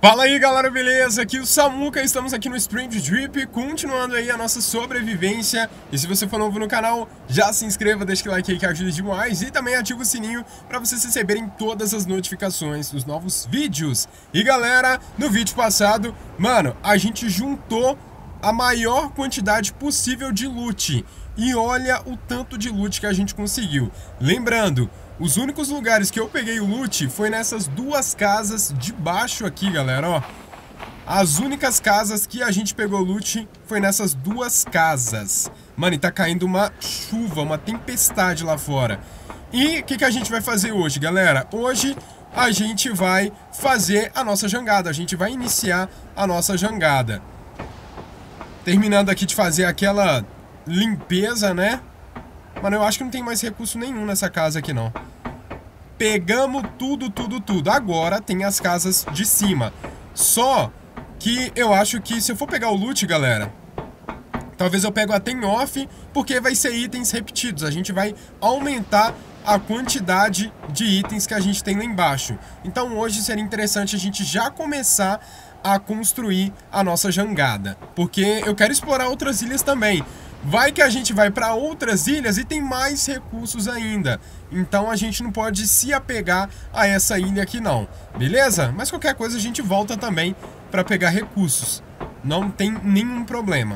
Fala aí galera, beleza? Aqui é o Samuca, estamos aqui no Sprint Drip, continuando aí a nossa sobrevivência. E se você for novo no canal, já se inscreva, deixa o like aí que ajuda demais. E também ativa o sininho para vocês receberem todas as notificações dos novos vídeos. E galera, no vídeo passado, mano, a gente juntou a maior quantidade possível de loot. E olha o tanto de loot que a gente conseguiu. Lembrando, os únicos lugares que eu peguei o loot foi nessas duas casas de baixo aqui, galera, ó. As únicas casas que a gente pegou loot foi nessas duas casas. Mano, e tá caindo uma chuva, uma tempestade lá fora. E o que a gente vai fazer hoje, galera? Hoje a gente vai fazer a nossa jangada, a gente vai iniciar a nossa jangada. Terminando aqui de fazer aquela limpeza, né? Mano, eu acho que não tem mais recurso nenhum nessa casa aqui, não. Pegamos tudo. Agora tem as casas de cima. Só que eu acho que se eu for pegar o loot, galera, talvez eu pego até em off, porque vai ser itens repetidos. A gente vai aumentar a quantidade de itens que a gente tem lá embaixo. Então hoje seria interessante a gente já começar a construir a nossa jangada, porque eu quero explorar outras ilhas também. Vai que a gente vai para outras ilhas e tem mais recursos ainda. Então a gente não pode se apegar a essa ilha aqui não, beleza? Mas qualquer coisa a gente volta também para pegar recursos. Não tem nenhum problema.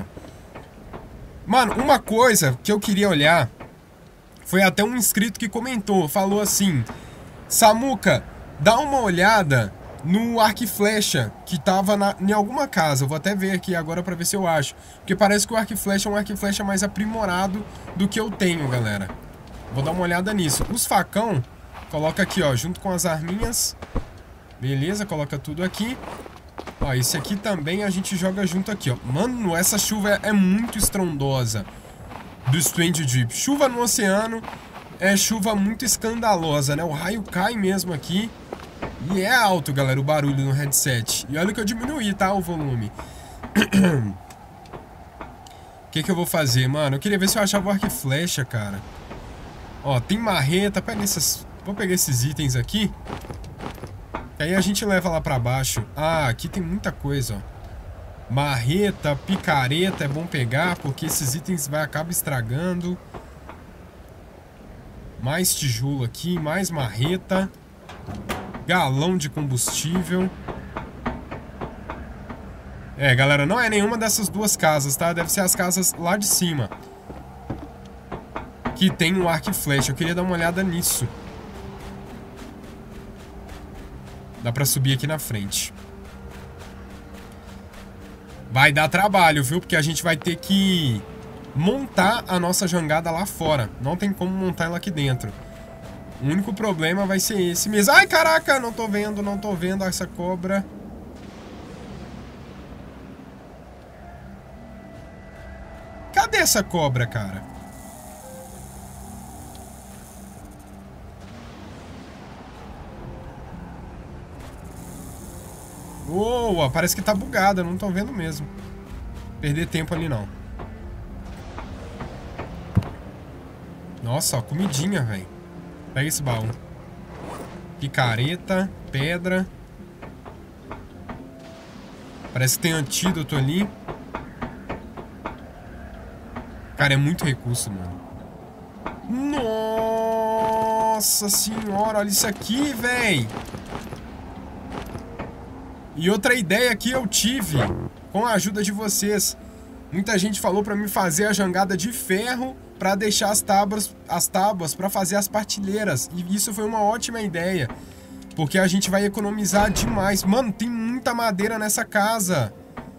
Mano, uma coisa que eu queria olhar, foi até um inscrito que comentou, falou assim: Samuca, dá uma olhada no arco e flecha que tava em alguma casa. Eu vou até ver aqui agora pra ver se eu acho, porque parece que o arco e flecha é um arco e flecha mais aprimorado do que eu tenho, galera. Vou dar uma olhada nisso. Os facão, coloca aqui, ó, junto com as arminhas. Beleza, coloca tudo aqui. Ó, esse aqui também a gente joga junto aqui, ó. Mano, essa chuva é muito estrondosa do Sprint Drip. Chuva no oceano é chuva muito escandalosa, né? O raio cai mesmo aqui. E é alto, galera, o barulho no headset. E olha que eu diminuí, tá, o volume. O que eu vou fazer, mano? Eu queria ver se eu achava o arco e flecha, cara. Ó, tem marreta. Vou pegar esses itens aqui. Que aí a gente leva lá pra baixo. Ah, aqui tem muita coisa, ó. Marreta, picareta é bom pegar, porque esses itens acabam estragando. Mais tijolo aqui, mais marreta. Galão de combustível. É, galera, não é nenhuma dessas duas casas, tá? Deve ser as casas lá de cima que tem um arco e flecha. Eu queria dar uma olhada nisso. Dá pra subir aqui na frente. Vai dar trabalho, viu? Porque a gente vai ter que montar a nossa jangada lá fora. Não tem como montar ela aqui dentro. O único problema vai ser esse mesmo. Ai, caraca, não tô vendo essa cobra. Cadê essa cobra, cara? Boa, parece que tá bugada, não tô vendo mesmo. Perder tempo ali não. Nossa, ó, comidinha, velho. Pega esse baú. Picareta, pedra. Parece que tem antídoto ali. Cara, é muito recurso, mano. Nossa senhora, olha isso aqui, véi. E outra ideia que eu tive, com a ajuda de vocês. Muita gente falou pra mim fazer a jangada de ferro para deixar as tábuas para fazer as partilheiras. E isso foi uma ótima ideia, porque a gente vai economizar demais. Mano, tem muita madeira nessa casa.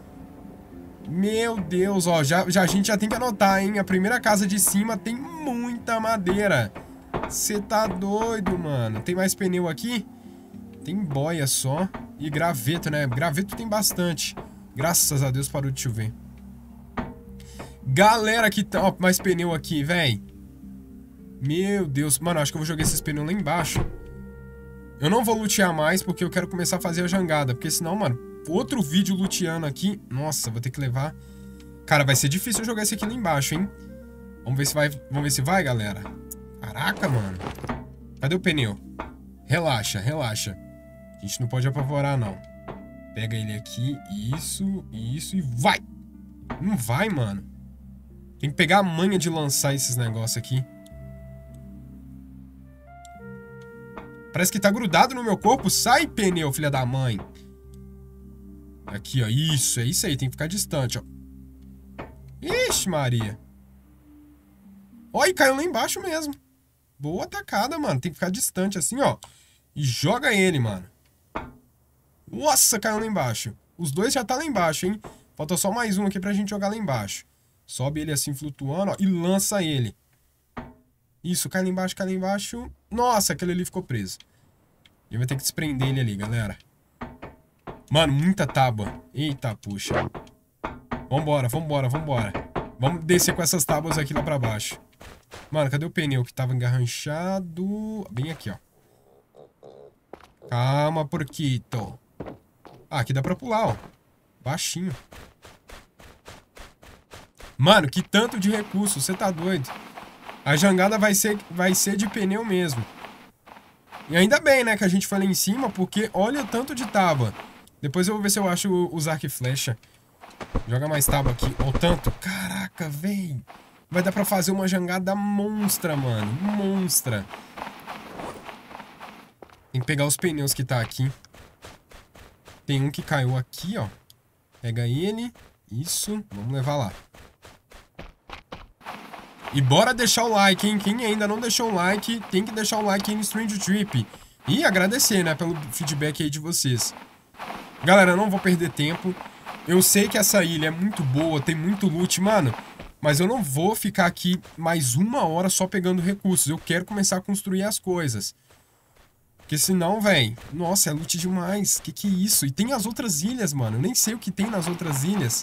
Meu Deus, ó, a gente já tem que anotar, hein? A primeira casa de cima tem muita madeira. Você tá doido, mano. Tem mais pneu aqui? Tem boia só. E graveto, né? Graveto tem bastante. Graças a Deus parou de chover. Galera, que tá... Ó, mais pneu aqui, véi. Meu Deus. Mano, acho que eu vou jogar esses pneus lá embaixo. Eu não vou lutear mais, porque eu quero começar a fazer a jangada. Porque senão, mano, outro vídeo luteando aqui... Nossa, vou ter que levar... Cara, vai ser difícil eu jogar esse aqui lá embaixo, hein? Vamos ver se vai, galera. Caraca, mano. Cadê o pneu? Relaxa, relaxa. A gente não pode apavorar, não. Pega ele aqui. Isso e vai! Não vai, mano. Tem que pegar a manha de lançar esses negócios aqui. Parece que tá grudado no meu corpo. Sai, pneu, filha da mãe. Aqui, ó. Isso, é isso aí. Tem que ficar distante, ó. Ixi, Maria. Ó, e caiu lá embaixo mesmo. Boa atacada, mano. Tem que ficar distante assim, ó. E joga ele, mano. Nossa, caiu lá embaixo. Os dois já tá lá embaixo, hein? Falta só mais um aqui pra gente jogar lá embaixo. Sobe ele assim, flutuando, ó. E lança ele. Isso, cai lá embaixo, cai lá embaixo. Nossa, aquele ali ficou preso. E vai ter que desprender ele ali, galera. Mano, muita tábua. Eita, puxa. Vambora, vambora, vambora. Vamos descer com essas tábuas aqui lá pra baixo. Mano, cadê o pneu que tava engarranchado? Bem aqui, ó. Calma, porquito. Ah, aqui dá pra pular, ó. Baixinho. Mano, que tanto de recurso. Você tá doido. A jangada vai ser de pneu mesmo. E ainda bem, né, que a gente foi lá em cima, porque olha o tanto de tábua. Depois eu vou ver se eu acho os arco e flecha. Joga mais tábua aqui. Olha o tanto. Caraca, véi. Vai dar pra fazer uma jangada monstra, mano. Monstra. Tem que pegar os pneus que tá aqui. Tem um que caiu aqui, ó. Pega ele. Isso. Vamos levar lá. E bora deixar o like, hein? Quem ainda não deixou o like, tem que deixar o like aí no Strange Trip. E agradecer, né, pelo feedback aí de vocês. Galera, eu não vou perder tempo. Eu sei que essa ilha é muito boa, tem muito loot, mano. Mas eu não vou ficar aqui mais 1 hora só pegando recursos. Eu quero começar a construir as coisas. Porque senão, velho... Nossa, é loot demais. Que é isso? E tem as outras ilhas, mano. Eu nem sei o que tem nas outras ilhas.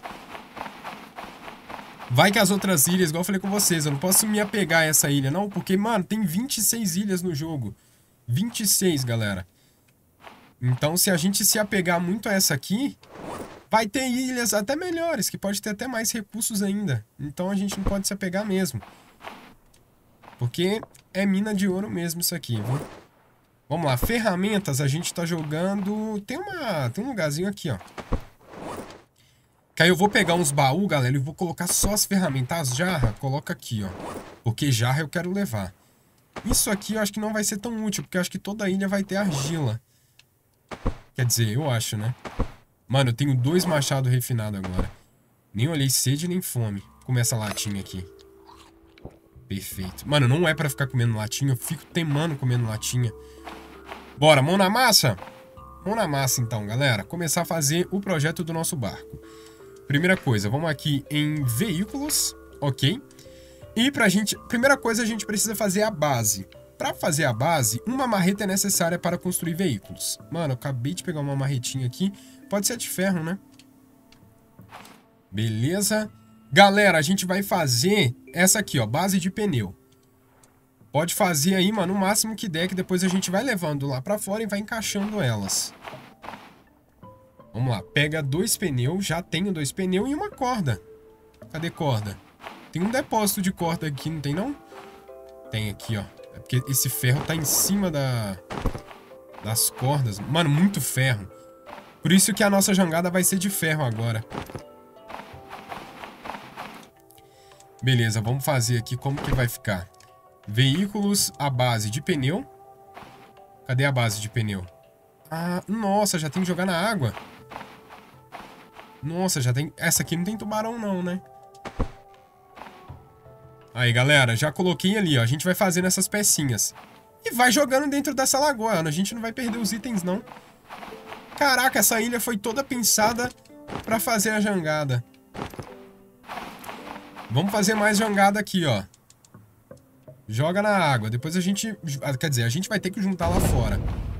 Vai que as outras ilhas, igual eu falei com vocês, eu não posso me apegar a essa ilha, não. Porque, mano, tem 26 ilhas no jogo. 26, galera. Então, se a gente se apegar muito a essa aqui... Vai ter ilhas até melhores, que pode ter até mais recursos ainda. Então a gente não pode se apegar mesmo. Porque é mina de ouro mesmo isso aqui, viu? Vamos lá, ferramentas a gente tá jogando... Tem um lugarzinho aqui, ó. Que aí eu vou pegar uns baús, galera, e vou colocar só as ferramentas. As jarras, coloca aqui, ó. Porque jarra eu quero levar. Isso aqui eu acho que não vai ser tão útil, porque eu acho que toda ilha vai ter argila. Quer dizer, eu acho, né? Mano, eu tenho 2 machados refinados agora. Nem olhei sede nem fome. Comer essa latinha aqui. Perfeito. Mano, não é pra ficar comendo latinha. Eu fico temando comendo latinha. Bora, mão na massa? Mão na massa então, galera. Começar a fazer o projeto do nosso barco. Primeira coisa, vamos aqui em veículos. Ok. E pra gente... Primeira coisa, a gente precisa fazer a base. Pra fazer a base, uma marreta é necessária para construir veículos. Mano, eu acabei de pegar uma marretinha aqui. Pode ser de ferro, né? Beleza. Galera, a gente vai fazer essa aqui, ó. Base de pneu. Pode fazer aí, mano, o máximo que der, que depois a gente vai levando lá pra fora e vai encaixando elas. Vamos lá. Pega 2 pneus. Já tenho 2 pneus e uma corda. Cadê corda? Tem um depósito de corda aqui, não tem não? Tem aqui, ó. É porque esse ferro tá em cima das cordas. Mano, muito ferro. Por isso que a nossa jangada vai ser de ferro agora. Beleza, vamos fazer aqui como que vai ficar. Veículos à base de pneu. Cadê a base de pneu? Ah, nossa, já tem que jogar na água. Nossa, já tem... Essa aqui não tem tubarão não, né? Aí, galera, já coloquei ali, ó. A gente vai fazendo essas pecinhas. E vai jogando dentro dessa lagoa, a gente não vai perder os itens, não. Caraca, essa ilha foi toda pensada pra fazer a jangada. Vamos fazer mais jangada aqui, ó. Joga na água. Depois a gente... Quer dizer, a gente vai ter que juntar lá fora.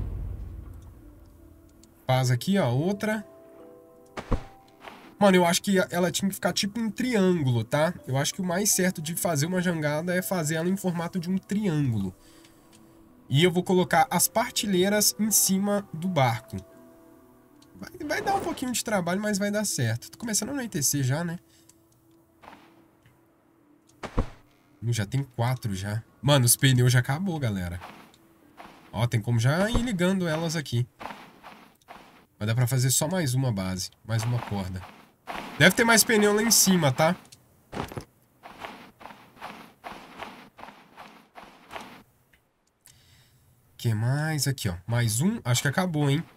Faz aqui, ó, outra. Mano, eu acho que ela tinha que ficar tipo um triângulo, tá? Eu acho que o mais certo de fazer uma jangada é fazer ela em formato de um triângulo. E eu vou colocar as partilheiras em cima do barco. Vai dar um pouquinho de trabalho, mas vai dar certo. Tô começando a anoitecer já, né? Já tem 4 já. Mano, os pneus já acabou, galera. Ó, tem como já ir ligando elas aqui. Vai dar pra fazer só mais uma base. Mais uma corda. Deve ter mais pneu lá em cima, tá? Que mais? Aqui, ó. Mais um. Acho que acabou, hein?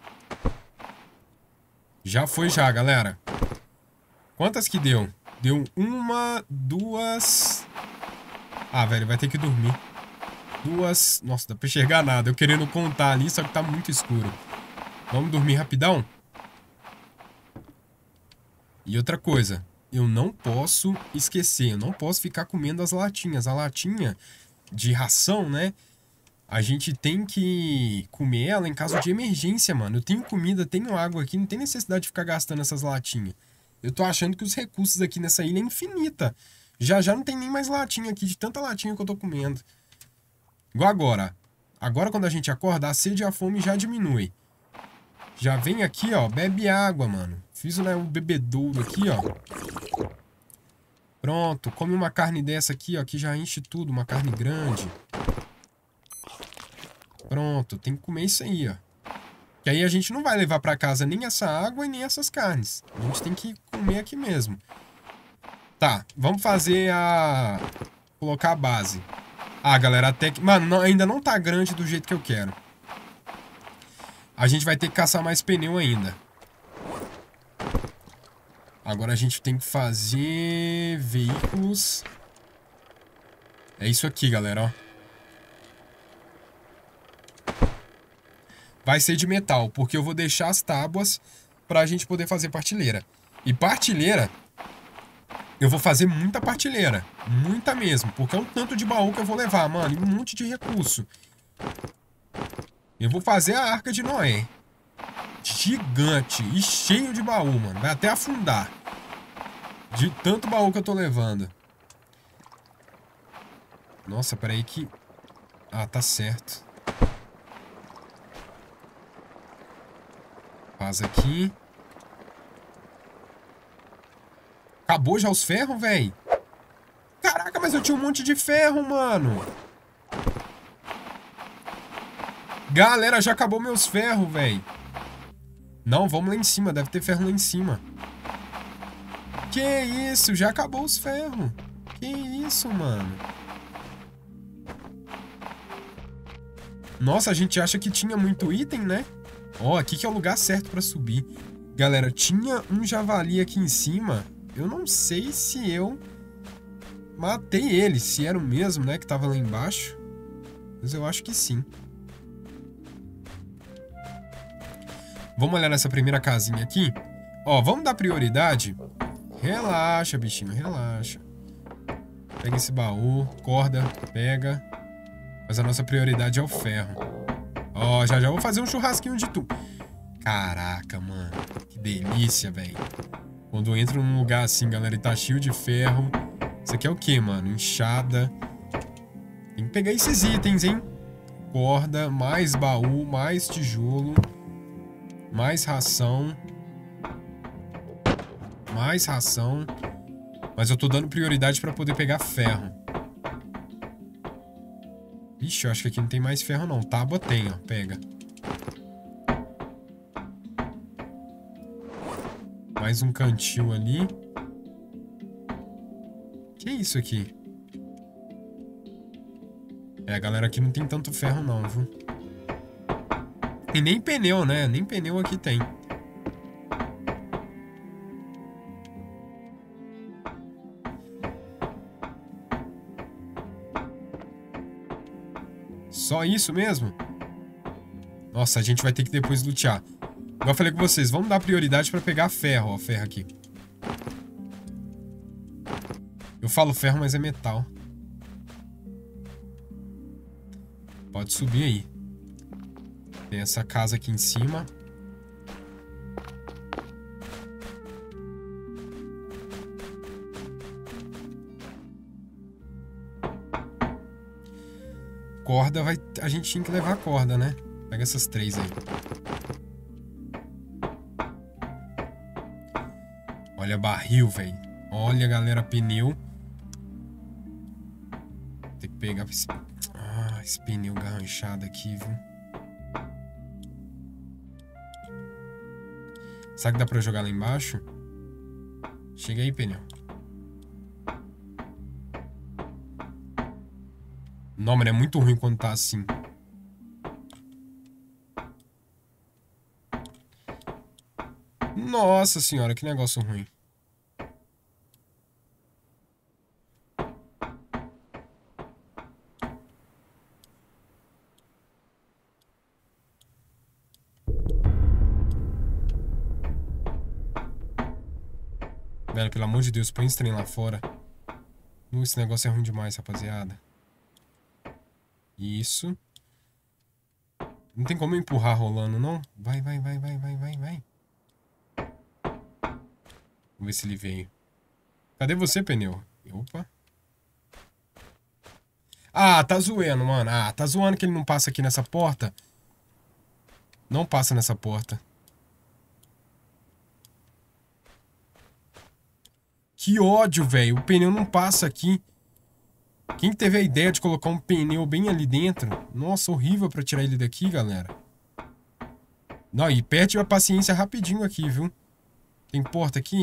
Já foi já, galera. Quantas que deu? Deu uma, duas... Ah, velho, vai ter que dormir. Duas... Nossa, dá pra enxergar nada. Eu querendo contar ali, só que tá muito escuro. Vamos dormir rapidão? E outra coisa. Eu não posso esquecer. Eu não posso ficar comendo as latinhas. A latinha de ração, né? A gente tem que comer ela em caso de emergência, mano. Eu tenho comida, tenho água aqui. Não tem necessidade de ficar gastando essas latinhas. Eu tô achando que os recursos aqui nessa ilha é infinita. Já não tem nem mais latinha aqui, de tanta latinha que eu tô comendo. Igual agora. Agora, quando a gente acorda, a sede e a fome já diminui. Já vem aqui, ó, bebe água, mano. Fiz o bebedouro aqui, ó. Pronto, come uma carne dessa aqui, ó, que já enche tudo, uma carne grande. Pronto, tem que comer isso aí, ó. Que aí a gente não vai levar pra casa nem essa água e nem essas carnes. A gente tem que comer aqui mesmo. Tá, vamos fazer a... Colocar a base. Ah, galera, até que... Mano, ainda não tá grande do jeito que eu quero. A gente vai ter que caçar mais pneu ainda. Agora a gente tem que fazer... Veículos. É isso aqui, galera, ó. Vai ser de metal, porque eu vou deixar as tábuas pra gente poder fazer partilheira. E partilheira... Eu vou fazer muita partilheira. Muita mesmo. Porque é um tanto de baú que eu vou levar, mano. E um monte de recurso. Eu vou fazer a Arca de Noé. Gigante. E cheio de baú, mano. Vai até afundar. De tanto baú que eu tô levando. Nossa, peraí que... Ah, tá certo. Faz aqui. Acabou já os ferros, velho? Caraca, mas eu tinha um monte de ferro, mano. Galera, já acabou meus ferros, velho. Não, vamos lá em cima. Deve ter ferro lá em cima. Que isso? Já acabou os ferros. Que isso, mano? Nossa, a gente acha que tinha muito item, né? Ó, aqui que é o lugar certo pra subir. Galera, tinha um javali aqui em cima... Eu não sei se eu matei ele, se era o mesmo, né, que tava lá embaixo. Mas eu acho que sim. Vamos olhar nessa primeira casinha aqui. Ó, vamos dar prioridade. Relaxa, bichinho, relaxa. Pega esse baú, corda, pega. Mas a nossa prioridade é o ferro. Ó, já vou fazer um churrasquinho de tu. Caraca, mano. Que delícia, velho. Quando eu entro num lugar assim, galera, e tá cheio de ferro. Isso aqui é o quê, mano? Enxada. Tem que pegar esses itens, hein? Corda, mais baú, mais tijolo. Mais ração. Mais ração. Mas eu tô dando prioridade pra poder pegar ferro. Ixi, eu acho que aqui não tem mais ferro, não. Tábua tem, ó. Pega. Mais um cantil ali. Que é isso aqui? É, a galera aqui não tem tanto ferro não, viu? E nem pneu, né? Nem pneu aqui tem. Só isso mesmo? Nossa, a gente vai ter que depois lutear. Igual eu falei com vocês, vamos dar prioridade pra pegar ferro, ó, ferro aqui. Eu falo ferro, mas é metal. Pode subir aí. Tem essa casa aqui em cima. Corda vai... A gente tinha que levar a corda, né? Pega essas 3 aí. Olha barril, velho. Olha, galera, pneu. Tem que pegar esse pneu garranchado aqui, viu? Será que dá pra jogar lá embaixo? Chega aí, pneu. Não, mano, é muito ruim quando tá assim. Nossa senhora, que negócio ruim. Velho, pelo amor de Deus, põe esse trem lá fora. Esse negócio é ruim demais, rapaziada. Isso. Não tem como empurrar rolando, não? Vai, vai, vai, vai, vai, vai, vai. Vamos ver se ele veio. Cadê você, pneu? Opa. Ah, tá zoando, mano. Ah, tá zoando que ele não passa aqui nessa porta. Não passa nessa porta. Que ódio, velho. O pneu não passa aqui. Quem teve a ideia de colocar um pneu bem ali dentro? Nossa, horrível pra tirar ele daqui, galera. Não, e perde a paciência rapidinho aqui, viu? Tem porta aqui?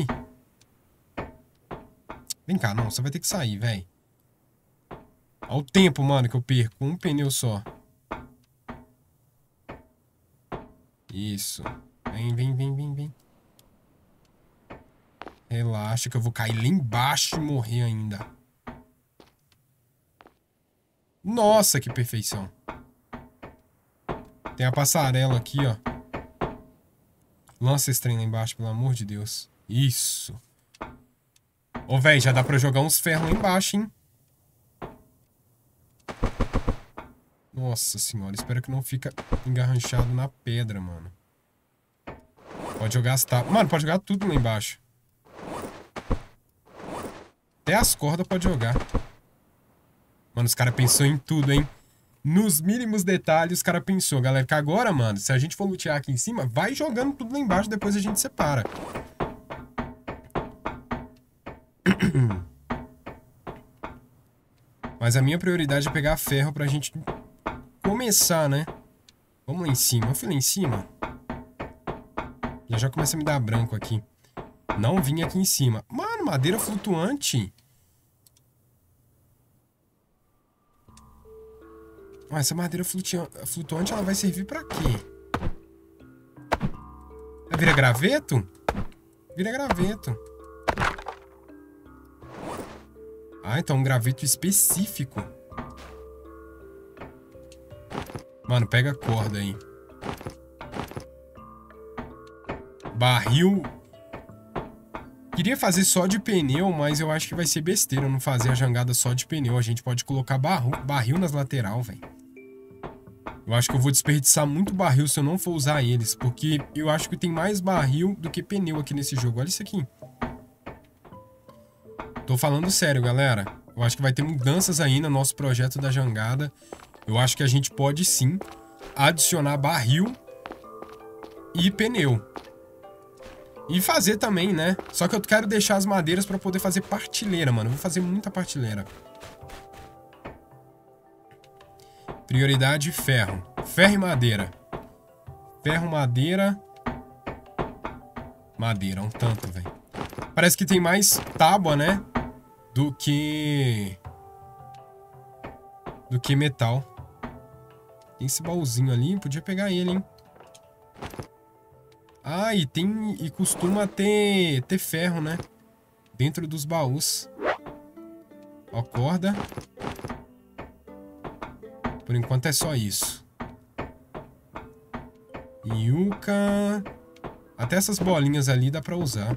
Vem cá, não. Você vai ter que sair, velho. Olha o tempo, mano, que eu perco. Com um pneu só. Isso. Vem, vem, vem, vem, vem. Relaxa que eu vou cair lá embaixo e morrer ainda. Nossa, que perfeição. Tem a passarela aqui, ó. Lança esse trem lá embaixo, pelo amor de Deus. Isso. Ô, velho, já dá pra jogar uns ferros lá embaixo, hein? Nossa senhora, espero que não fica engarranchado na pedra, mano. Pode jogar as tábuas. Mano, pode jogar tudo lá embaixo. Até as cordas pode jogar. Mano, os caras pensou em tudo, hein? Nos mínimos detalhes, os caras pensou. Galera, que agora, mano, se a gente for lutear aqui em cima, vai jogando tudo lá embaixo, depois a gente separa. Mas a minha prioridade é pegar ferro pra gente começar, né? Vamos lá em cima. Eu fui lá em cima. Já começa a me dar branco aqui. Não vim aqui em cima. Mano, madeira flutuante. Ah, essa madeira flutuante, ela vai servir pra quê? Vira graveto? Vira graveto. Ah, então um graveto específico. Mano, pega a corda aí. Barril. Queria fazer só de pneu, mas eu acho que vai ser besteira não fazer a jangada só de pneu. A gente pode colocar barril nas lateral, velho. Eu acho que eu vou desperdiçar muito barril se eu não for usar eles, porque eu acho que tem mais barril do que pneu aqui nesse jogo. Olha isso aqui. Tô falando sério, galera. Eu acho que vai ter mudanças aí no nosso projeto da jangada. Eu acho que a gente pode sim adicionar barril e pneu. E fazer também, né? Só que eu quero deixar as madeiras pra poder fazer partilheira, mano. Eu vou fazer muita partilheira. Prioridade, ferro. Ferro e madeira. Ferro, madeira. Madeira, um tanto, velho. Parece que tem mais tábua, né? Do que metal. Tem esse baúzinho ali, podia pegar ele, hein? Ah, e costuma ter ferro, né? Dentro dos baús. Ó, corda. Por enquanto é só isso. Yuca. Até essas bolinhas ali dá pra usar.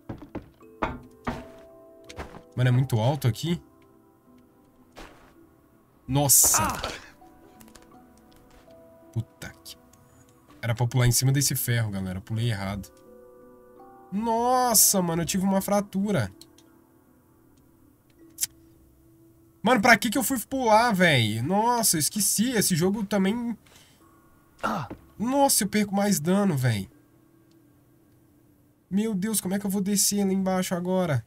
Mano, é muito alto aqui. Nossa. Puta que... Era pra pular em cima desse ferro, galera. Eu pulei errado. Nossa, mano, eu tive uma fratura. Mano, pra que eu fui pular, velho? Nossa, eu esqueci. Esse jogo também... Nossa, eu perco mais dano, velho. Meu Deus, como é que eu vou descer lá embaixo agora?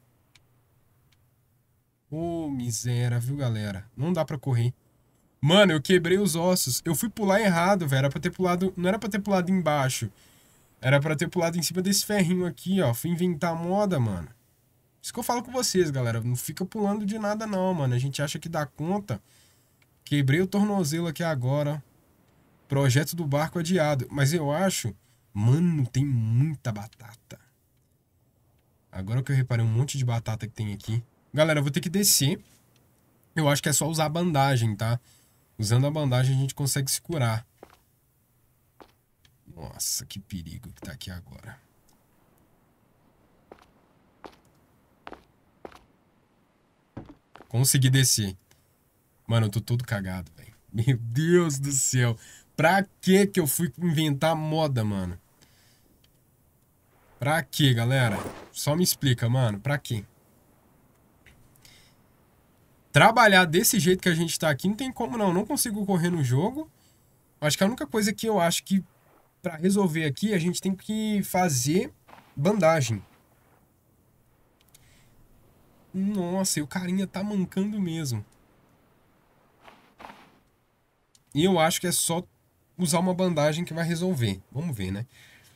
Ô, miséria, viu, galera? Não dá pra correr. Mano, eu quebrei os ossos. Eu fui pular errado, velho. Era pra ter pulado... Não era pra ter pulado embaixo. Era pra ter pulado em cima desse ferrinho aqui, ó. Fui inventar moda, mano. Isso que eu falo com vocês, galera. Não fica pulando de nada, não, mano. A gente acha que dá conta. Quebrei o tornozelo aqui agora. Projeto do barco adiado. Mas eu acho... Mano, tem muita batata. Agora que eu reparei um monte de batata que tem aqui. Galera, eu vou ter que descer. Eu acho que é só usar a bandagem, tá? Usando a bandagem a gente consegue se curar. Nossa, que perigo que tá aqui agora. Consegui descer. Mano, eu tô todo cagado, velho. Meu Deus do céu. Pra que eu fui inventar moda, mano? Pra quê, galera? Só me explica, mano. Pra quê? Trabalhar desse jeito que a gente tá aqui não tem como, não. Não consigo correr no jogo. Acho que a única coisa que eu acho que pra resolver aqui, a gente tem que fazer bandagem. Nossa, e o carinha tá mancando mesmo. E eu acho que é só usar uma bandagem que vai resolver. Vamos ver, né?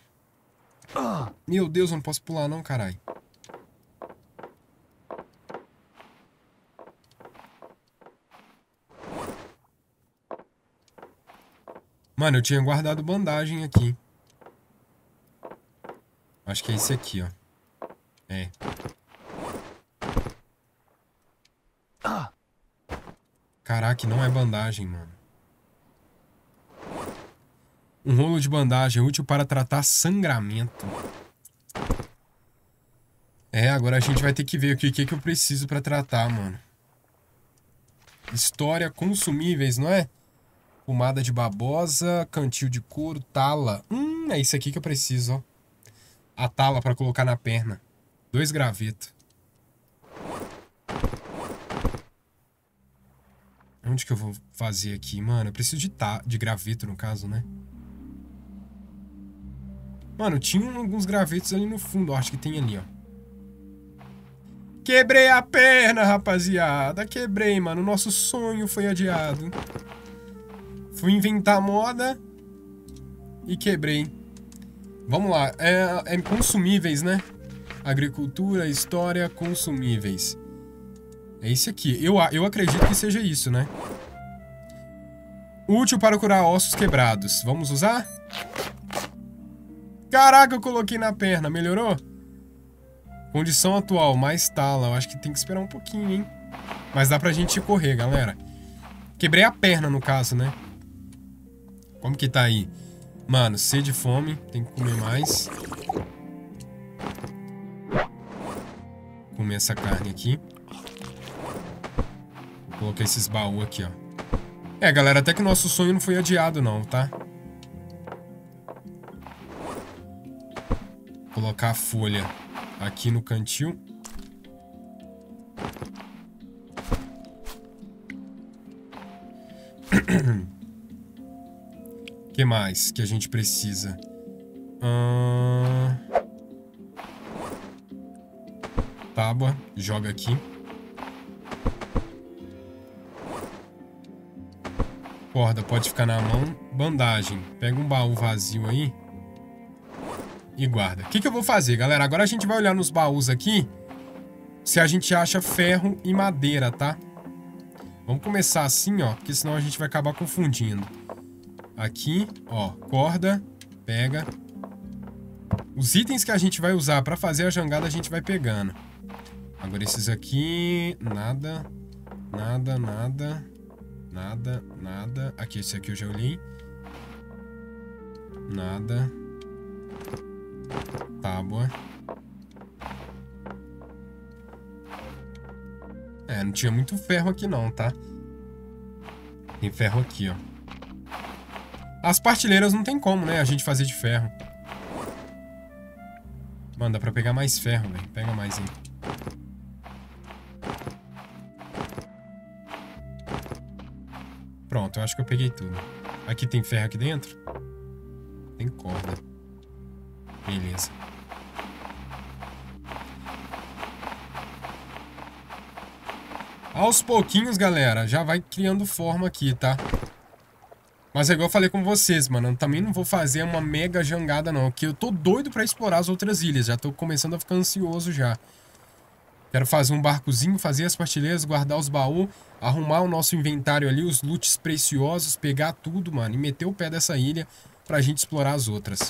Meu Deus, eu não posso pular não, caralho. Mano, eu tinha guardado bandagem aqui. Acho que é esse aqui, ó. É. Caraca, não é bandagem, mano. Um rolo de bandagem útil para tratar sangramento. É, agora a gente vai ter que ver o que eu preciso pra tratar, mano. História, consumíveis, não é? Pomada de babosa, cantil de couro, tala. É isso aqui que eu preciso, ó. A tala pra colocar na perna. 2 gravetos. Onde que eu vou fazer aqui, mano? Eu preciso de graveto, no caso, né? Mano, tinha alguns gravetos ali no fundo. Ó, acho que tem ali, ó. Quebrei a perna, rapaziada. Quebrei, mano. Nosso sonho foi adiado. Fui inventar moda e quebrei. Vamos lá. É consumíveis, né? Agricultura, história, consumíveis. É esse aqui. Eu acredito que seja isso, né? Útil para curar ossos quebrados. Vamos usar? Caraca, eu coloquei na perna. Melhorou? Condição atual, mais tala. Eu acho que tem que esperar um pouquinho, hein? Mas dá pra gente correr, galera. Quebrei a perna, no caso, né? Como que tá aí? Mano, sede e fome. Tem que comer mais. Comer essa carne aqui. Vou colocar esses baús aqui, ó. É, galera, até que o nosso sonho não foi adiado, não, tá? Colocar a folha aqui no cantil. O que mais que a gente precisa? Tábua, joga aqui. Corda pode ficar na mão. Bandagem. Pega um baú vazio aí. E guarda. O que eu vou fazer, galera? Agora a gente vai olhar nos baús aqui se a gente acha ferro e madeira, tá? Vamos começar assim, ó, porque senão a gente vai acabar confundindo. Aqui, ó, corda, pega. Os itens que a gente vai usar pra fazer a jangada a gente vai pegando. Agora esses aqui, nada, nada, nada, nada, nada. Aqui, esse aqui eu já olhei. Nada. Tábua. É, não tinha muito ferro aqui não, tá? Tem ferro aqui, ó. As partilheiras não tem como, né? A gente fazer de ferro. Mano, dá pra pegar mais ferro, velho. Pega mais aí. Pronto, eu acho que eu peguei tudo. Aqui tem ferro aqui dentro? Tem corda. Beleza. Aos pouquinhos, galera, já vai criando forma aqui, tá? Mas é igual eu falei com vocês, mano. Eu também não vou fazer uma mega jangada, não. Porque eu tô doido pra explorar as outras ilhas. Já tô começando a ficar ansioso já. Quero fazer um barcozinho, fazer as partilheiras, guardar os baús, arrumar o nosso inventário ali, os loots preciosos, pegar tudo, mano, e meter o pé dessa ilha pra gente explorar as outras.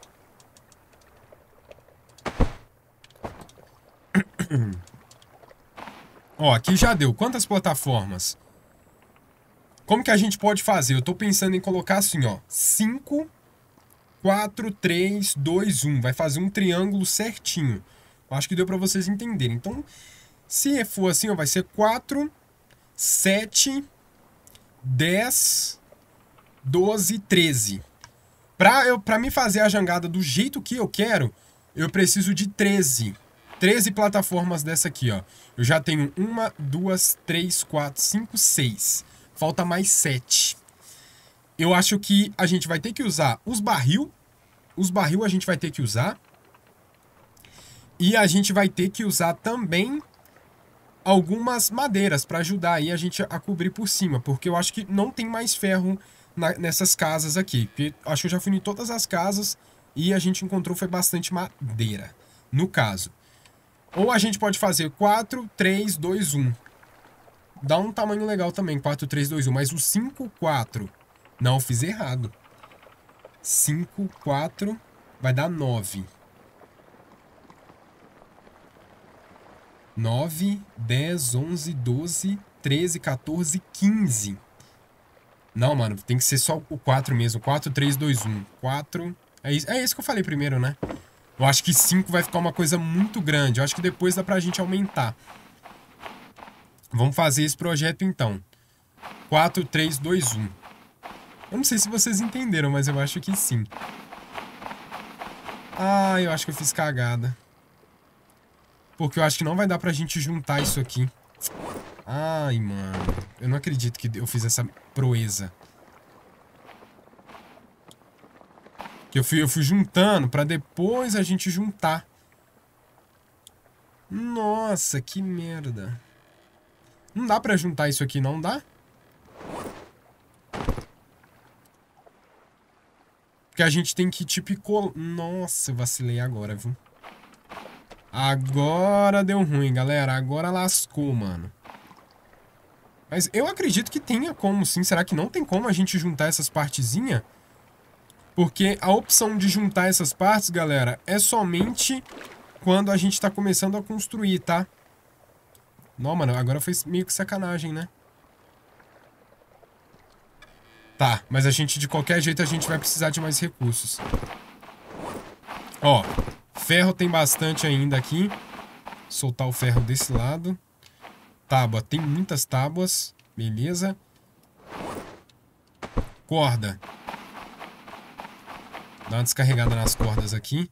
Ó, aqui já deu. Quantas plataformas? Como que a gente pode fazer? Eu tô pensando em colocar assim, ó. 5, 4, 3, 2, 1. Vai fazer um triângulo certinho. Eu acho que deu pra vocês entenderem. Então, se for assim, ó, vai ser 4, 7, 10, 12, 13. Pra me fazer a jangada do jeito que eu quero, eu preciso de 13. 13 plataformas dessa aqui, ó. Eu já tenho 1, 2, 3, 4, 5, 6. Falta mais 7. Eu acho que a gente vai ter que usar os barril. Os barril a gente vai ter que usar. E a gente vai ter que usar também algumas madeiras para ajudar aí a gente a cobrir por cima. Porque eu acho que não tem mais ferro nessas casas aqui. Porque acho que eu já fui em todas as casas e a gente encontrou foi bastante madeira. No caso. Ou a gente pode fazer 4, 3, 2, 1. Dá um tamanho legal também, 4, 3, 2, 1. Mas o 5, 4... Não, eu fiz errado. 5, 4... Vai dar 9. 9, 10, 11, 12, 13, 14, 15. Não, mano, tem que ser só o 4 mesmo. 4, 3, 2, 1. 4... É isso que eu falei primeiro, né? Eu acho que 5 vai ficar uma coisa muito grande. Eu acho que depois dá pra gente aumentar. Vamos fazer esse projeto então. 4, 3, 2, 1. Eu não sei se vocês entenderam, mas eu acho que sim. Ah, eu acho que eu fiz cagada. Porque eu acho que não vai dar pra gente juntar isso aqui. Ai, mano. Eu não acredito que eu fiz essa proeza. Que eu fui juntando pra depois a gente juntar. Nossa, que merda. Não dá pra juntar isso aqui, não dá? Porque a gente tem que tipo... Nossa, eu vacilei agora, viu? Agora deu ruim, galera. Agora lascou, mano. Mas eu acredito que tenha como, sim. Será que não tem como a gente juntar essas partezinhas? Porque a opção de juntar essas partes, galera, é somente quando a gente tá começando a construir, tá? Não, mano, agora foi meio que sacanagem, né? Tá, mas a gente, de qualquer jeito, a gente vai precisar de mais recursos. Ó, ferro tem bastante ainda aqui. Soltar o ferro desse lado. Tábua, tem muitas tábuas. Beleza. Corda. Dá uma descarregada nas cordas aqui.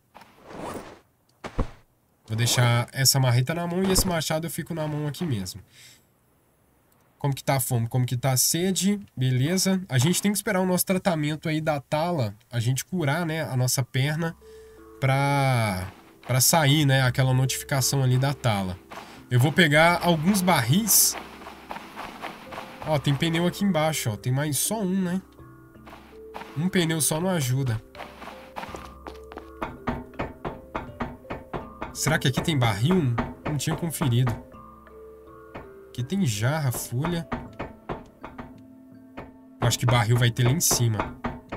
Vou deixar essa marreta na mão e esse machado eu fico na mão aqui mesmo. Como que tá a fome? Como que tá a sede? Beleza. A gente tem que esperar o nosso tratamento aí da tala. A gente curar, né, a nossa perna pra sair, né, aquela notificação ali da tala. Eu vou pegar alguns barris. Ó, tem pneu aqui embaixo, ó. Tem mais só um, né? Um pneu só não ajuda. Será que aqui tem barril? Não tinha conferido. Aqui tem jarra, folha. Eu acho que barril vai ter lá em cima.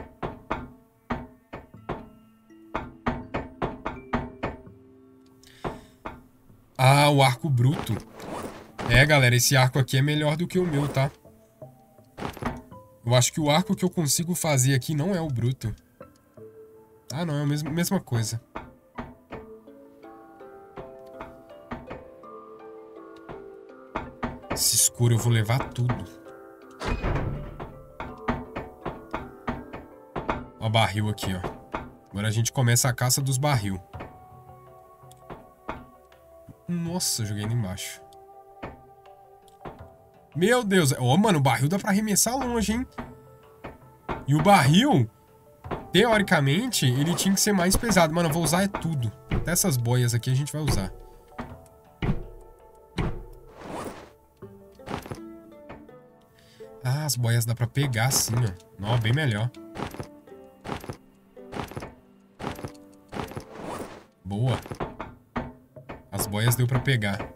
Ah, o arco bruto. É, galera, esse arco aqui é melhor do que o meu, tá? Eu acho que o arco que eu consigo fazer aqui não é o bruto. Ah, não, é a mesma coisa. Esse escuro eu vou levar tudo. Ó, barril aqui, ó. Agora a gente começa a caça dos barril. Nossa, eu joguei ali embaixo. Meu Deus. Ó, mano, o barril dá pra arremessar longe, hein? E o barril, teoricamente, ele tinha que ser mais pesado. Mano, eu vou usar tudo. Até essas boias aqui a gente vai usar. Ah, Ah, as boias dá pra pegar assim, ó. Não, bem melhor. Boa. As boias deu pra pegar.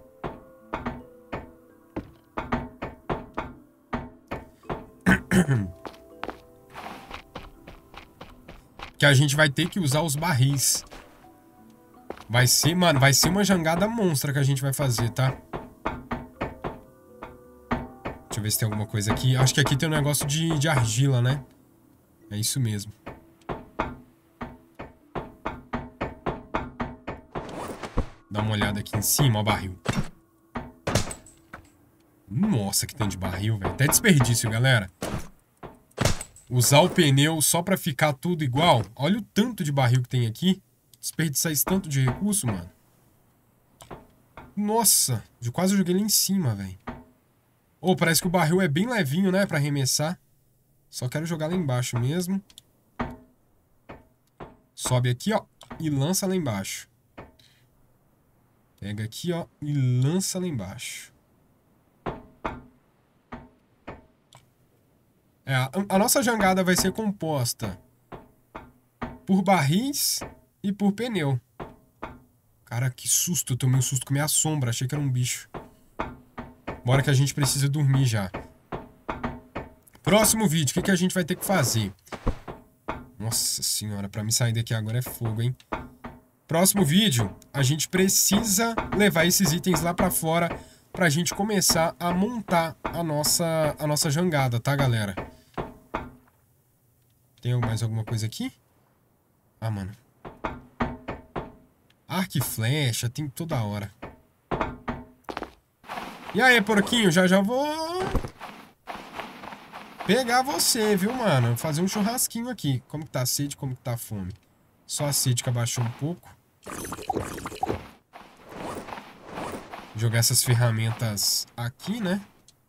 Que a gente vai ter que usar os barris. Vai ser, mano, vai ser uma jangada monstra que a gente vai fazer, tá? Deixa eu ver se tem alguma coisa aqui. Acho que aqui tem um negócio de argila, né? É isso mesmo. Dá uma olhada aqui em cima, ó, barril. Nossa, que tem de barril, velho. Até desperdício, galera. Usar o pneu só pra ficar tudo igual. Olha o tanto de barril que tem aqui. Desperdiçar esse tanto de recurso, mano. Nossa, eu quase joguei ele em cima, velho. Oh, parece que o barril é bem levinho, né, pra arremessar. Só quero jogar lá embaixo mesmo. Sobe aqui, ó, e lança lá embaixo. Pega aqui, ó, e lança lá embaixo. É, a nossa jangada vai ser composta por barris e por pneu. Cara, que susto. Eu tomei um susto com minha sombra. Achei que era um bicho. Bora que a gente precisa dormir já. Próximo vídeo. O que a gente vai ter que fazer? Nossa senhora. Pra me sair daqui agora é fogo, hein? Próximo vídeo. A gente precisa levar esses itens lá pra fora pra gente começar a montar a nossa jangada, tá, galera? Tem mais alguma coisa aqui? Ah, mano. Arco e flecha, tem toda hora. E aí, porquinho, já vou pegar você, viu, mano? Fazer um churrasquinho aqui. Como que tá a sede, como que tá a fome? Só a sede que abaixou um pouco. Jogar essas ferramentas aqui, né?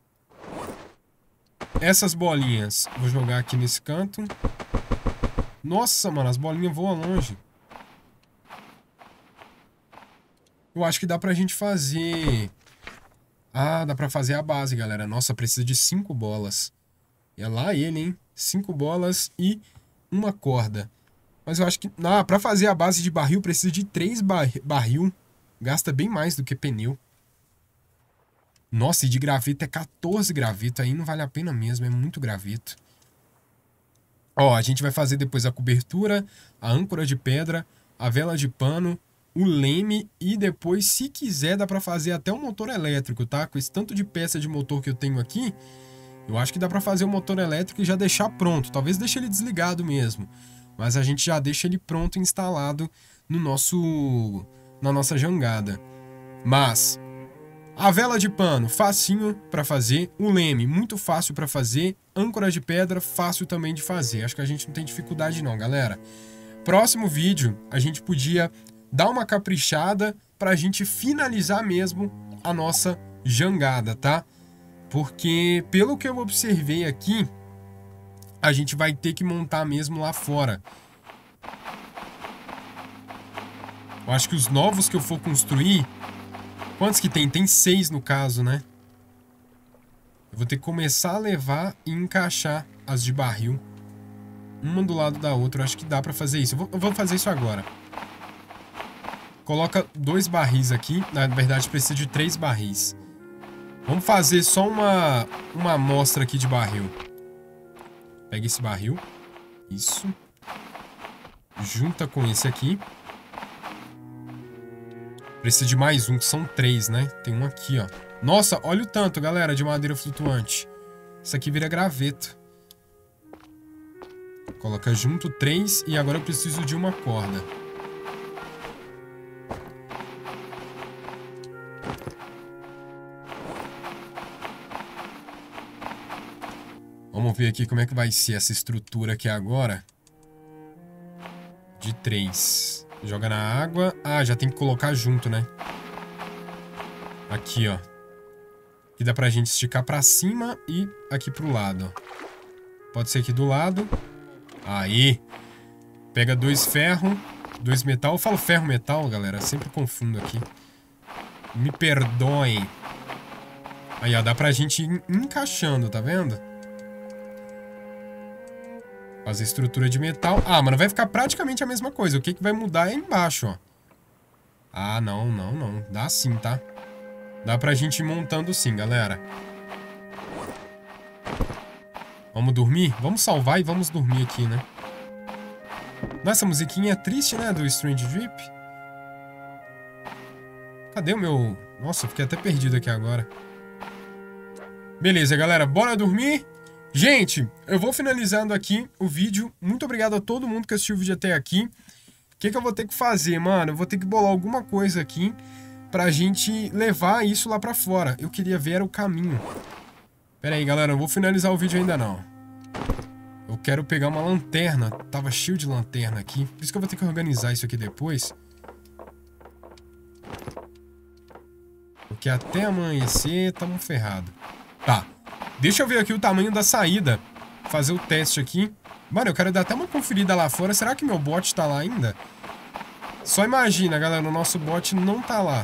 Essas bolinhas, vou jogar aqui nesse canto. Nossa, mano, as bolinhas voam longe. Eu acho que dá pra gente fazer... Ah, dá pra fazer a base, galera. Nossa, precisa de 5 bolas. E é lá ele, hein? 5 bolas e uma corda. Mas eu acho que... Ah, pra fazer a base de barril precisa de 3 barril. Gasta bem mais do que pneu. Nossa, e de graveto é 14 graveto. Aí não vale a pena mesmo, é muito graveto. Ó, a gente vai fazer depois a cobertura, a âncora de pedra, a vela de pano, o leme e depois, se quiser, dá pra fazer até um motor elétrico, tá? Com esse tanto de peça de motor que eu tenho aqui, eu acho que dá pra fazer o motor elétrico e já deixar pronto. Talvez deixe ele desligado mesmo, mas a gente já deixa ele pronto, instalado no na nossa jangada. Mas... a vela de pano, facinho pra fazer. O leme, muito fácil pra fazer. Âncora de pedra, fácil também de fazer. Acho que a gente não tem dificuldade não, galera. Próximo vídeo, a gente podia dar uma caprichada pra gente finalizar mesmo a nossa jangada, tá? Porque, pelo que eu observei aqui, a gente vai ter que montar mesmo lá fora. Eu acho que os novos que eu for construir... Quantos que tem? Tem 6 no caso, né? Eu vou ter que começar a levar e encaixar as de barril. Uma do lado da outra. Eu acho que dá pra fazer isso. Eu vou fazer isso agora. Coloca 2 barris aqui. Na verdade, precisa de 3 barris. Vamos fazer só uma amostra aqui de barril. Pega esse barril. Isso. Junta com esse aqui. Precisa de mais um, que são 3, né? Tem um aqui, ó. Nossa, olha o tanto, galera, de madeira flutuante. Isso aqui vira graveto. Coloca junto 3 e agora eu preciso de uma corda. Vamos ver aqui como é que vai ser essa estrutura aqui agora. De 3. Joga na água. Ah, já tem que colocar junto, né? Aqui, ó. Aqui dá pra gente esticar pra cima e aqui pro lado, ó. Pode ser aqui do lado. Aí. Pega 2 ferro, 2 metal. Eu falo ferro metal, galera. Sempre confundo aqui. Me perdoem. Aí, ó. Dá pra gente ir encaixando, tá vendo? Fazer estrutura de metal. Ah, mano, vai ficar praticamente a mesma coisa. O que vai mudar é embaixo, ó. Ah, não. Dá sim, tá? Dá pra gente ir montando sim, galera. Vamos dormir? Vamos salvar e vamos dormir aqui, né? Nossa, a musiquinha é triste, né? Do Strange Drip. Cadê o meu... Nossa, eu fiquei até perdido aqui agora. Beleza, galera. Bora dormir? Gente, eu vou finalizando aqui o vídeo. Muito obrigado a todo mundo que assistiu o vídeo até aqui. O que eu vou ter que fazer, mano? Eu vou ter que bolar alguma coisa aqui pra gente levar isso lá pra fora. Eu queria ver o caminho. Pera aí, galera. Não vou finalizar o vídeo ainda, não. Eu quero pegar uma lanterna. Tava cheio de lanterna aqui. Por isso que eu vou ter que organizar isso aqui depois. Porque até amanhecer, tamo ferrado. Tá. Deixa eu ver aqui o tamanho da saída. Fazer o teste aqui. Mano, eu quero dar até uma conferida lá fora. Será que meu bot tá lá ainda? Só imagina, galera. O nosso bot não tá lá.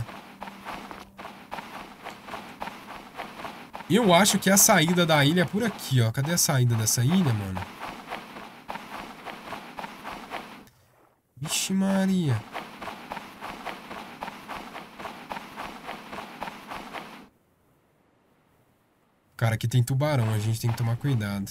Eu acho que a saída da ilha é por aqui, ó. Cadê a saída dessa ilha, mano? Vixe Maria. Cara, aqui tem tubarão. A gente tem que tomar cuidado.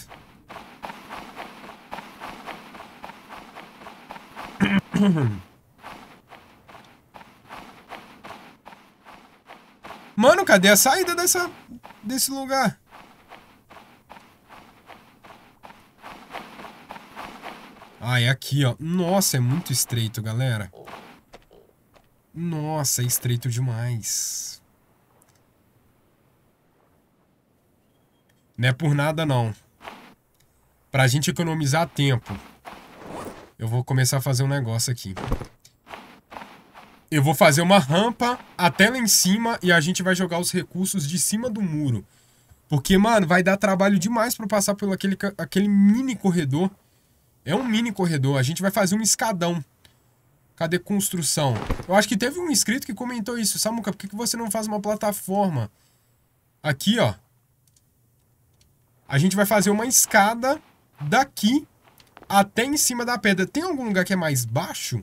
Mano, cadê a saída desse lugar? Ah, é aqui, ó. Nossa, é muito estreito, galera. Nossa, é estreito demais. Não é por nada, não. Pra gente economizar tempo, eu vou começar a fazer um negócio aqui. Eu vou fazer uma rampa até lá em cima e a gente vai jogar os recursos de cima do muro. Porque, mano, vai dar trabalho demais pra passar pelo aquele mini corredor. É um mini corredor. A gente vai fazer um escadão. Cadê construção? Eu acho que teve um inscrito que comentou isso. Samuca, por que você não faz uma plataforma? Aqui, ó. A gente vai fazer uma escada daqui até em cima da pedra. Tem algum lugar que é mais baixo?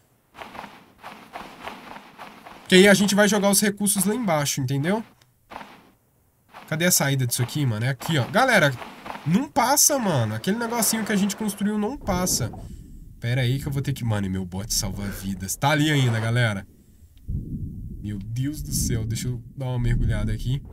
Que aí a gente vai jogar os recursos lá embaixo, entendeu? Cadê a saída disso aqui, mano? É aqui, ó. Galera, não passa, mano. Aquele negocinho que a gente construiu não passa. Pera aí que eu vou ter que... Mano, e meu bot salva vidas. Tá ali ainda, galera. Meu Deus do céu. Deixa eu dar uma mergulhada aqui.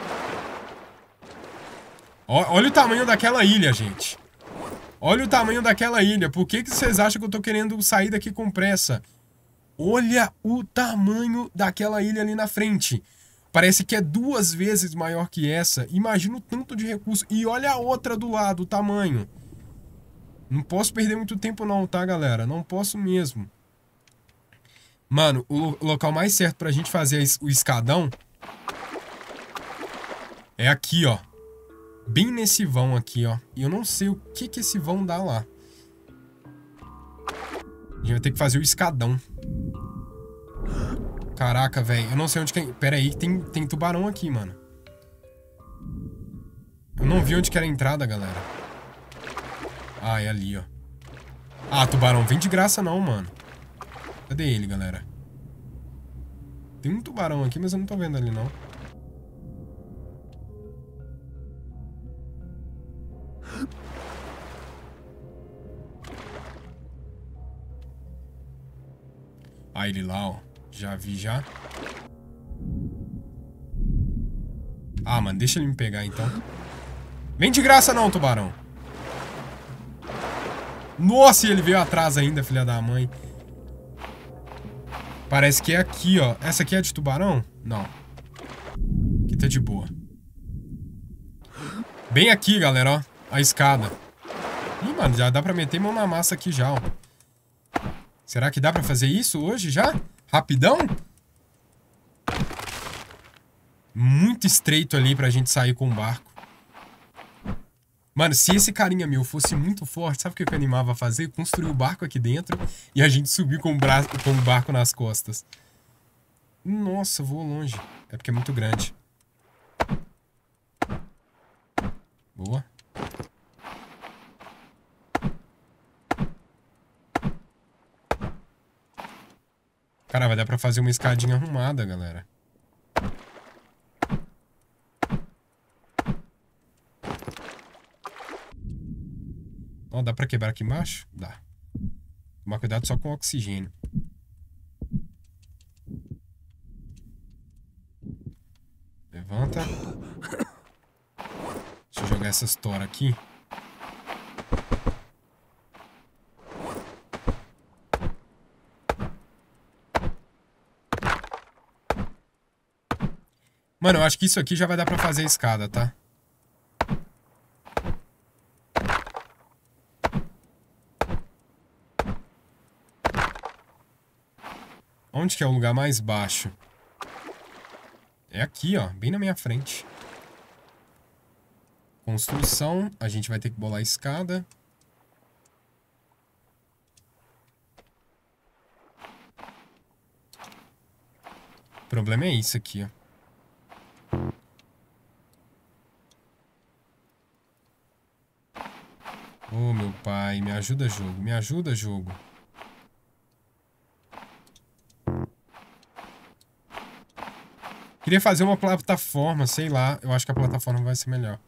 Olha o tamanho daquela ilha, gente. Olha o tamanho daquela ilha. Por que vocês acham que eu tô querendo sair daqui com pressa? Olha o tamanho daquela ilha ali na frente. Parece que é 2 vezes maior que essa. Imagina o tanto de recurso. E olha a outra do lado, o tamanho. Não posso perder muito tempo não, tá, galera? Não posso mesmo. Mano, o local mais certo pra gente fazer o escadão é aqui, ó. Bem nesse vão aqui, ó. E eu não sei o que esse vão dá lá. A gente vai ter que fazer o escadão. Caraca, velho. Eu não sei onde que é... Pera aí, tem tubarão aqui, mano. Eu não vi onde que era a entrada, galera. Ah, é ali, ó. Ah, tubarão, vem de graça não, mano. Cadê ele, galera? Tem um tubarão aqui, mas eu não tô vendo ali, não. Ah, ele lá, ó. Já vi, já. Ah, mano, deixa ele me pegar, então. Vem de graça não, tubarão. Nossa, e ele veio atrás ainda, filha da mãe. Parece que é aqui, ó. Essa aqui é de tubarão? Não. Aqui tá de boa. Bem aqui, galera, ó. A escada. Ih, mano, já dá pra meter mão na massa aqui já, ó. Será que dá pra fazer isso hoje já? Rapidão? Muito estreito ali pra gente sair com o barco. Mano, se esse carinha meu fosse muito forte, sabe o que eu animava a fazer? Construir o barco aqui dentro e a gente subir com o barco nas costas. Nossa, eu vou longe. É porque é muito grande. Boa. Cara, vai dar pra fazer uma escadinha arrumada, galera. Ó, dá pra quebrar aqui embaixo? Dá. Tomar cuidado só com o oxigênio. Levanta. Deixa eu jogar essas toras aqui. Mano, eu acho que isso aqui já vai dar pra fazer a escada, tá? Onde que é o lugar mais baixo? É aqui, ó. Bem na minha frente. Construção. A gente vai ter que bolar a escada. O problema é isso aqui, ó. Oh, meu pai, me ajuda, jogo. Me ajuda, jogo. Queria fazer uma plataforma, sei lá. Eu acho que a plataforma vai ser melhor.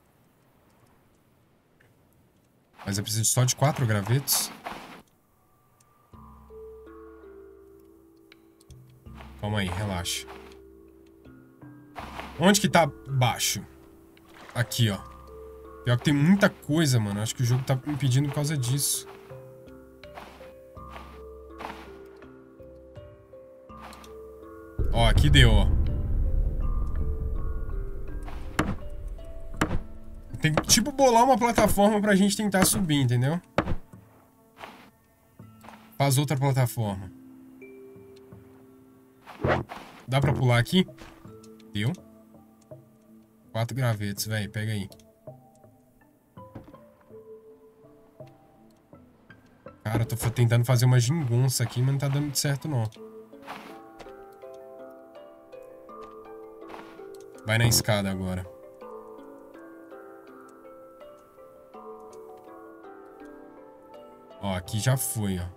Mas eu preciso só de 4 gravetos. Calma aí, relaxa. Onde que tá baixo? Aqui, ó. Pior que tem muita coisa, mano. Acho que o jogo tá me impedindo por causa disso. Ó, aqui deu, ó. Tem que, tipo, bolar uma plataforma pra gente tentar subir, entendeu? Faz outra plataforma. Dá pra pular aqui? Deu. 4 gravetos, velho. Pega aí. Cara, eu tô tentando fazer uma geringonça aqui, mas não tá dando muito certo, não. Vai na escada agora. Ó, aqui já foi, ó.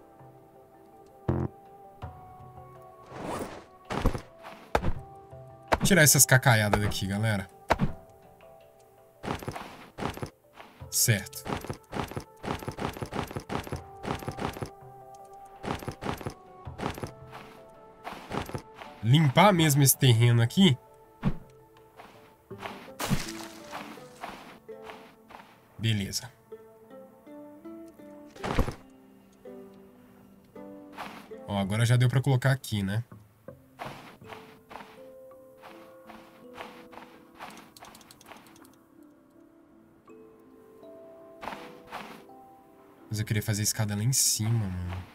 Vou tirar essas cacaiadas daqui, galera. Certo. Limpar mesmo esse terreno aqui. Beleza. Ó, agora já deu pra colocar aqui, né? Mas eu queria fazer a escada lá em cima, mano.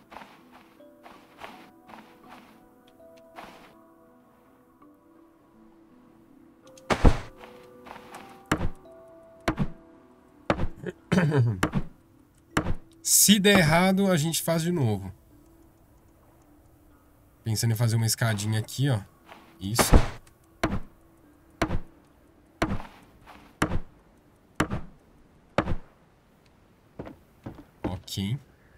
Se der errado, a gente faz de novo. Pensando em fazer uma escadinha aqui, ó. Isso. Ok.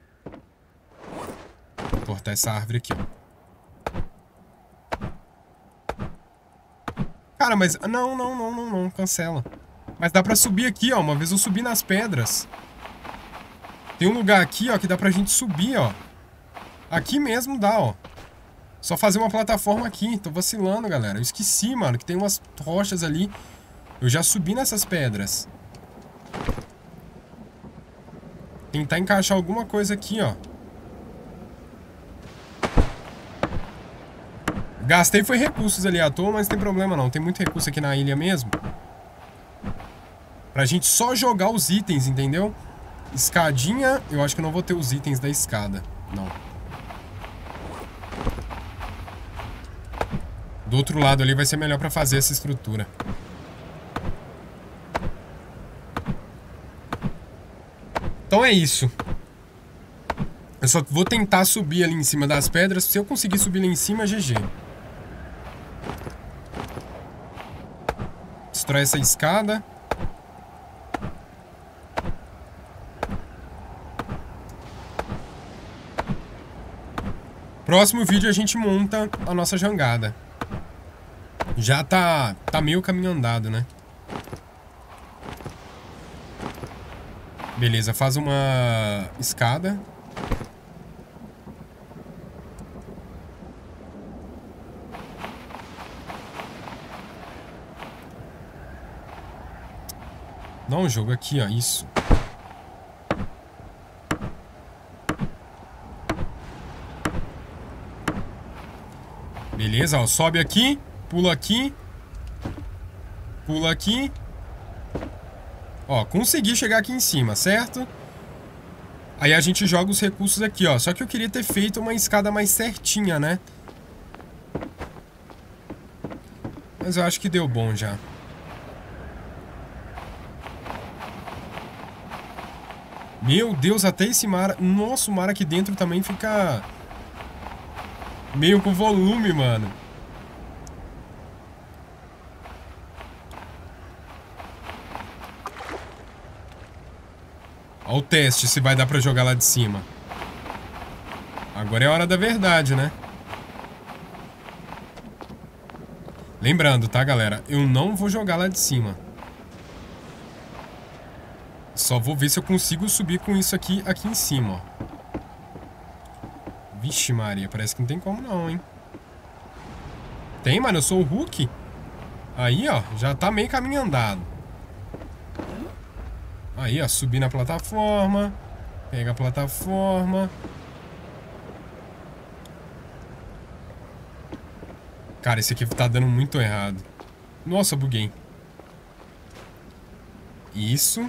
Vou cortar essa árvore aqui, ó. Cara, mas... Não. Cancela. Mas dá pra subir aqui, ó. Uma vez eu subi nas pedras. Tem um lugar aqui, ó, que dá pra gente subir, ó. Aqui mesmo dá, ó. Só fazer uma plataforma aqui. Tô vacilando, galera. Eu esqueci, mano, que tem umas rochas ali. Eu já subi nessas pedras. Tentar encaixar alguma coisa aqui, ó. Gastei foi recursos ali à toa, mas não tem problema não. Tem muito recurso aqui na ilha mesmo. Pra gente só jogar os itens, entendeu? Escadinha, eu acho que eu não vou ter os itens da escada. Não. Do outro lado ali vai ser melhor pra fazer essa estrutura. Então é isso. Eu só vou tentar subir ali em cima das pedras. Se eu conseguir subir ali em cima, GG. Destrói essa escada. O Próximo vídeo a gente monta a nossa jangada. Já tá meio caminho andado, né? Beleza, faz uma escada. Dá um jogo aqui, ó, isso. Beleza, ó, sobe aqui, pula aqui. Pula aqui. Ó, consegui chegar aqui em cima, certo? Aí a gente joga os recursos aqui, ó. Só que eu queria ter feito uma escada mais certinha, né? Mas eu acho que deu bom já. Meu Deus, até esse mar... Nossa, o mar aqui dentro também fica... meio com volume, mano. Ó o teste, se vai dar pra jogar lá de cima. Agora é a hora da verdade, né? Lembrando, tá, galera? Eu não vou jogar lá de cima. Só vou ver se eu consigo subir com isso aqui em cima, ó. Vixe Maria, parece que não tem como não, hein? Tem, mano, eu sou o Hulk. Aí, ó, já tá meio caminho andado. Aí, ó, subir na plataforma. Pega a plataforma. Cara, esse aqui tá dando muito errado. Nossa, buguei. Isso.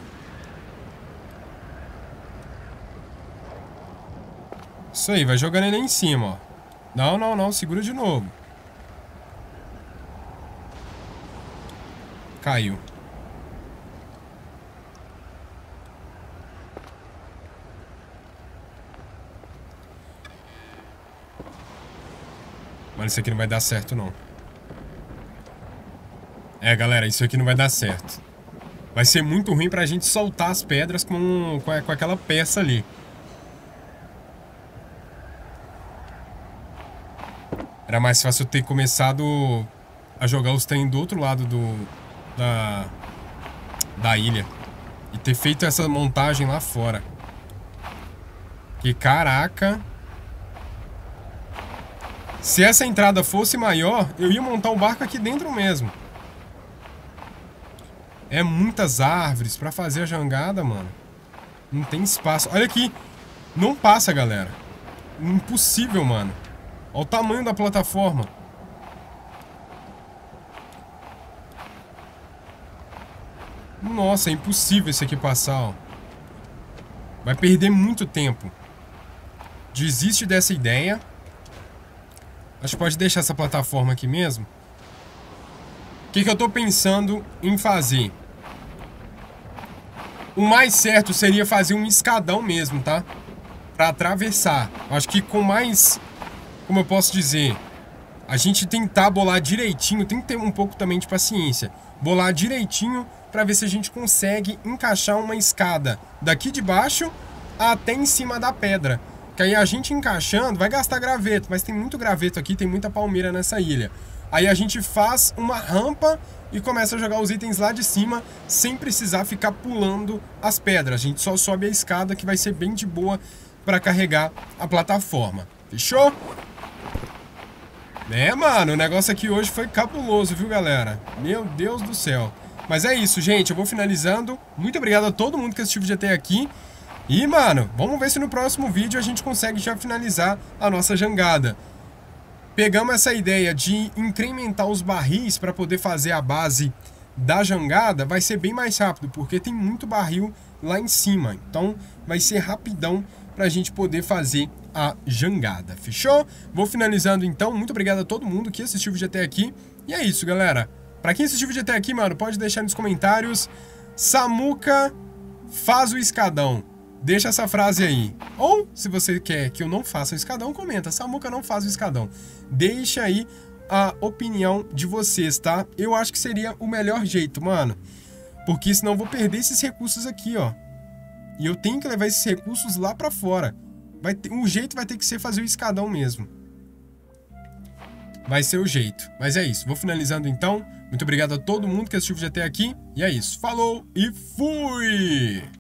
Isso aí, vai jogando ele em cima, ó. Não, não, não, segura de novo. Caiu. Mano, isso aqui não vai dar certo, não. É, galera, isso aqui não vai dar certo. Vai ser muito ruim pra gente soltar as pedras com aquela peça ali. Era mais fácil eu ter começado a jogar os trem do outro lado da ilha. E ter feito essa montagem lá fora. Que caraca... Se essa entrada fosse maior, eu ia montar um barco aqui dentro mesmo. É muitas árvores pra fazer a jangada, mano. Não tem espaço. Olha aqui. Não passa, galera. Impossível, mano. Olha o tamanho da plataforma. Nossa, é impossível esse aqui passar, ó. Vai perder muito tempo. Desiste dessa ideia. Acho que pode deixar essa plataforma aqui mesmo. O que eu tô pensando em fazer? O mais certo seria fazer um escadão mesmo, tá? Pra atravessar. Acho que com mais... Como eu posso dizer? A gente tentar bolar direitinho. Tem que ter um pouco também de paciência. Bolar direitinho pra ver se a gente consegue encaixar uma escada daqui de baixo até em cima da pedra. Que aí a gente encaixando vai gastar graveto, mas tem muito graveto aqui, tem muita palmeira nessa ilha. Aí a gente faz uma rampa e começa a jogar os itens lá de cima sem precisar ficar pulando as pedras. A gente só sobe a escada que vai ser bem de boa para carregar a plataforma. Fechou? É, mano, o negócio aqui hoje foi cabuloso, viu, galera? Meu Deus do céu. Mas é isso, gente, eu vou finalizando. Muito obrigado a todo mundo que assistiu o vídeo até aqui. E, mano, vamos ver se no próximo vídeo a gente consegue já finalizar a nossa jangada. Pegamos essa ideia de incrementar os barris para poder fazer a base da jangada. Vai ser bem mais rápido, porque tem muito barril lá em cima. Então, vai ser rapidão para a gente poder fazer a jangada. Fechou? Vou finalizando, então. Muito obrigado a todo mundo que assistiu o vídeo até aqui. E é isso, galera. Para quem assistiu o vídeo até aqui, mano, pode deixar nos comentários. Samuca faz o escadão. Deixa essa frase aí. Ou, se você quer que eu não faça o escadão, comenta. Samuca não faz o escadão. Deixa aí a opinião de vocês, tá? Eu acho que seria o melhor jeito, mano. Porque senão eu vou perder esses recursos aqui, ó. E eu tenho que levar esses recursos lá pra fora. Um jeito vai ter que ser fazer o escadão mesmo. vai ser o jeito. Mas é isso, vou finalizando então. Muito obrigado a todo mundo que assistiu o vídeo até aqui. E é isso, falou e fui!